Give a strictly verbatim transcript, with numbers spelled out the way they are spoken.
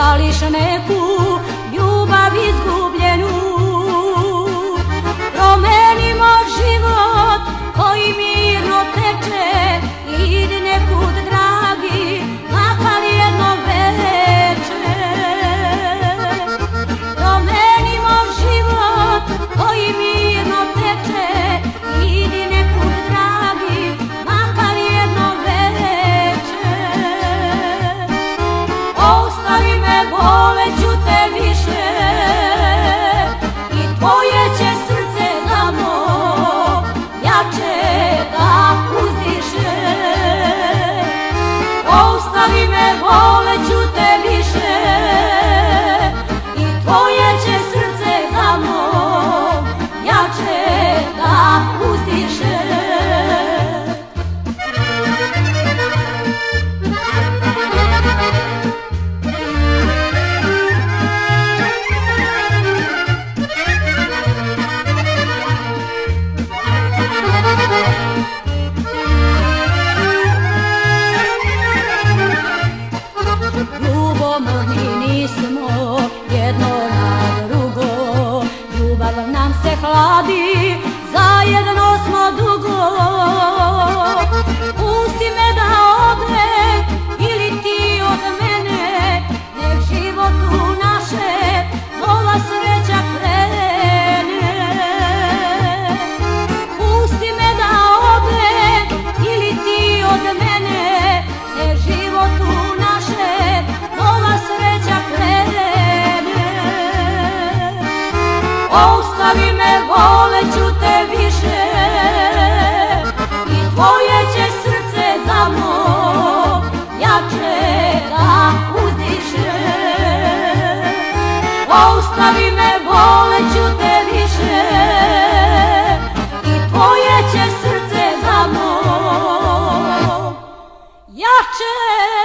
žališ neku ljubav izgubljenu. Promenimo život koji mirno teče, idi nekud dragi, makar jedno veče. Promenimo život koji mirno teče, idi nekud dragi, makar jedno veče. Ostavi me, voleću te više, i tvoje će srce samo jače da uzdiše. Ostavi me, voleću te više, i tvoje će srce samo jače da uzdiše. Ljubomorni nismo jedno na drugo, ljubav nam se hladi, zajedno smo dugo. Pusti me da odem ili ti od mene, nek životu naše nova sreća krene. Pusti me da odem ili ti od mene, nek životu naše nova sreća krene. Ostavi me, voleću te više, i tvoje će srce samo jače da uzdiše. Ostavi me, voleću te više, i tvoje će srce samo jače